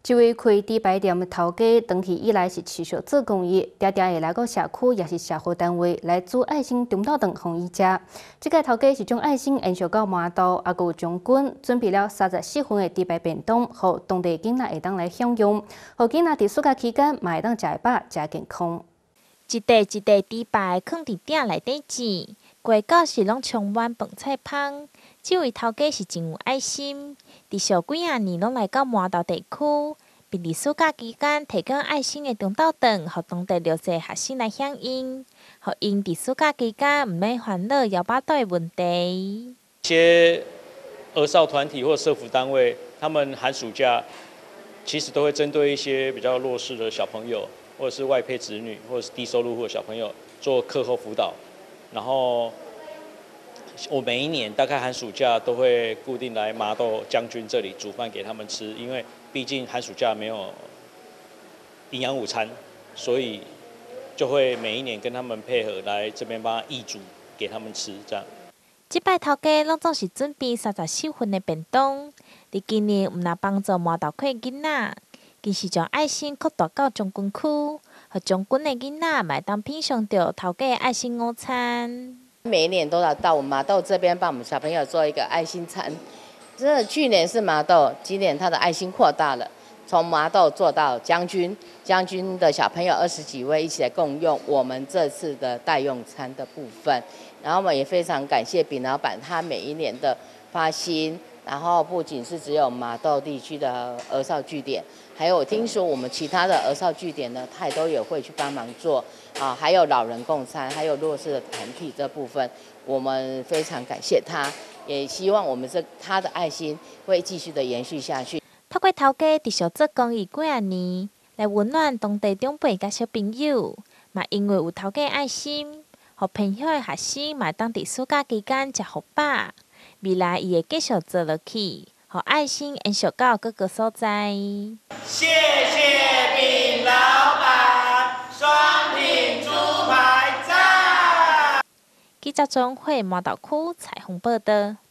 这位开猪排店的头家，长期以来是持续做公益，常常会来到社区也是社会单位来煮爱心中昼顿互伊食。这个头家是将爱心延续到麻豆，也有将军准备了34份的猪排便当，互当地囡仔会当来享用，互囡仔伫暑假期间嘛会当食会饱、食健康。 一块一块猪排放伫鼎内底煮，过到是拢充满饭菜香。这位头家是真有爱心，伫小几啊年拢来到麻豆地区，并伫暑假期间提供爱心的中昼顿，互当地6岁学生来响应，互因伫暑假期间毋免烦恼腰饱肚的问题。 一些儿少团体或社福单位，他们寒暑假其实都会针对一些比较弱势的小朋友，或者是外配子女，或者是低收入户的小朋友做课后辅导，然后。我每一年大概寒暑假都会固定来麻豆将军这里煮饭给他们吃，因为毕竟寒暑假没有营养午餐，所以就会每一年跟他们配合来这边帮他义煮给他们吃，这样。 这摆头家拢总是准备34份的便当，伫今年毋但帮助麻豆区的囡仔，更是将爱心扩大到将军区，互将军的囡仔嘛会当品尝到头家的爱心午餐。 每一年都要到我们麻豆这边帮我们小朋友做一个爱心餐。真的，去年是麻豆，今年他的爱心扩大了，从麻豆做到将军，将军的小朋友20几位一起来共用我们这次的代用餐的部分。然后我们也非常感谢丙老板他每一年的发心，然后不仅是只有麻豆地区的儿少据点，还有我听说我们其他的儿少据点呢，他也都有会去帮忙做啊，还有老人共餐，还有弱势的团体这部分，我们非常感谢他，也希望我们他的爱心会继续的延续下去。 透过头家持续做公益几啊年，来温暖当地长辈甲小朋友，嘛因为有头家爱心，互偏乡的学生嘛当伫暑假期间食好饱。未来伊会继续做落去，互爱心延续到各个所在。 谢谢丙老板，双品猪排赞。 记者钟慧麻豆区采访报道。